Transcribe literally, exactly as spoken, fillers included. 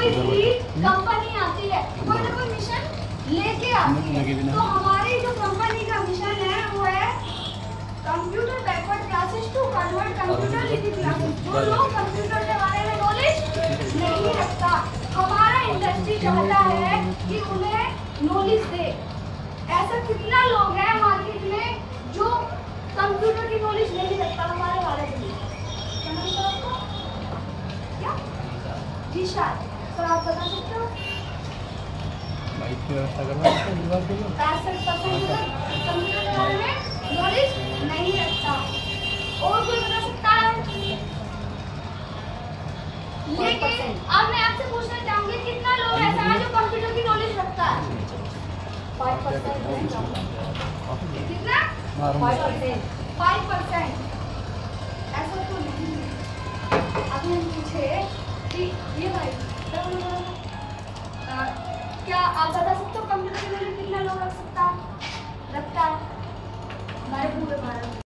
कोई भी कंपनी आती है, कोई ना कोई मिशन लेके आती है। तो हमारी जो कंपनी का मिशन है वो है computer backward classes to convert computer ready classes. जो लोग कंप्यूटर के बारे में नॉलेज नहीं रखता, हमारा इंडस्ट्री चाहता है कि उन्हें नॉलेज दे। ऐसा कितना लोग हैं मार्केट में जो कंप्यूटर की नॉलेज नहीं रखता हमारे बारे में? क्या जी सर, सर आप बता सकते हो? बाइक की व्यवस्था करवा पैंसठ परसेंट कंप्यूटर के बारे में नॉलेज नहीं रखता। और कोई बता सकता है? लेकिन अब मैं आपसे पूछना चाहूंगी कितना लोग ऐसा है जो कंप्यूटर की नॉलेज रखता है? Five percent. कितना? Five percent. फाइव परसेंट ऐसा तो नहीं है। अब हम पूछे कि ये भाई आ, क्या आप बता सकते हो कंप्यूटर की नॉलेज कितना लोग रख सकता है रखता है हमारे पूरे भारत में?